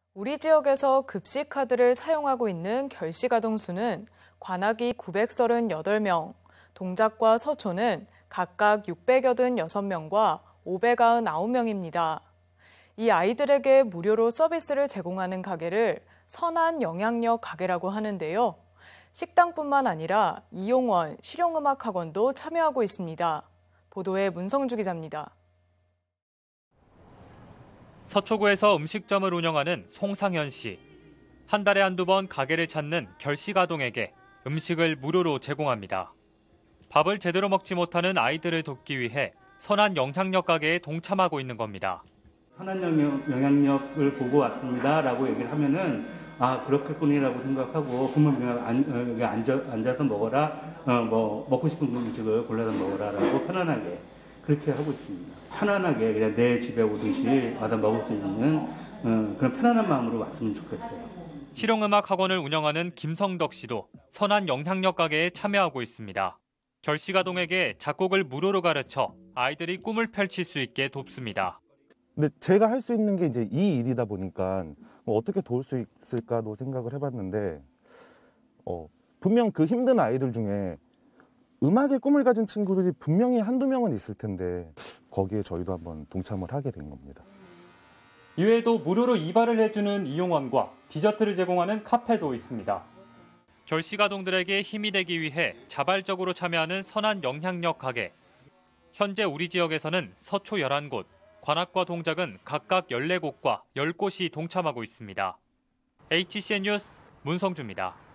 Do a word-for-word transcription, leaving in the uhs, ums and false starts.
우리 지역에서 급식카드를 사용하고 있는 결식아동수는 관악이 구백삼십팔 명, 동작과 서초는 각각 육백팔십육 명과 오백구십구 명입니다. 이 아이들에게 무료로 서비스를 제공하는 가게를 선한 영향력 가게라고 하는데요. 식당뿐만 아니라 이용원, 실용음악학원도 참여하고 있습니다. 보도에 문성주 기자입니다. 서초구에서 음식점을 운영하는 송상현 씨. 한 달에 한두 번 가게를 찾는 결식아동에게 음식을 무료로 제공합니다. 밥을 제대로 먹지 못하는 아이들을 돕기 위해 선한 영향력 가게에 동참하고 있는 겁니다. 선한 영향력을 보고 왔습니다라고 얘기를 하면은 아 그렇겠군이라고 생각하고 그러면 여기 앉아 앉아서 먹어라, 어, 뭐 먹고 싶은 음식을 골라서 먹어라라고 편안하게 그렇게 하고 있습니다. 편안하게 그냥 내 집에 오듯이 와서 먹을 수 있는 어, 그런 편안한 마음으로 왔으면 좋겠어요. 실용음악 학원을 운영하는 김성덕 씨도 선한 영향력 가게에 참여하고 있습니다. 결식아동에게 작곡을 무료로 가르쳐 아이들이 꿈을 펼칠 수 있게 돕습니다. 근데 제가 할 수 있는 게 이제 이 일이다 보니까 뭐 어떻게 도울 수 있을까도 생각을 해봤는데 어, 분명 그 힘든 아이들 중에 음악의 꿈을 가진 친구들이 분명히 한두 명은 있을 텐데 거기에 저희도 한번 동참을 하게 된 겁니다. 이외에도 무료로 이발을 해주는 이용원과 디저트를 제공하는 카페도 있습니다. 결식아동들에게 힘이 되기 위해 자발적으로 참여하는 선한 영향력 가게. 현재 우리 지역에서는 서초 열한 곳, 관악과 동작은 각각 열네 곳과 열 곳이 동참하고 있습니다. 에이치씨엔 뉴스 문성주입니다.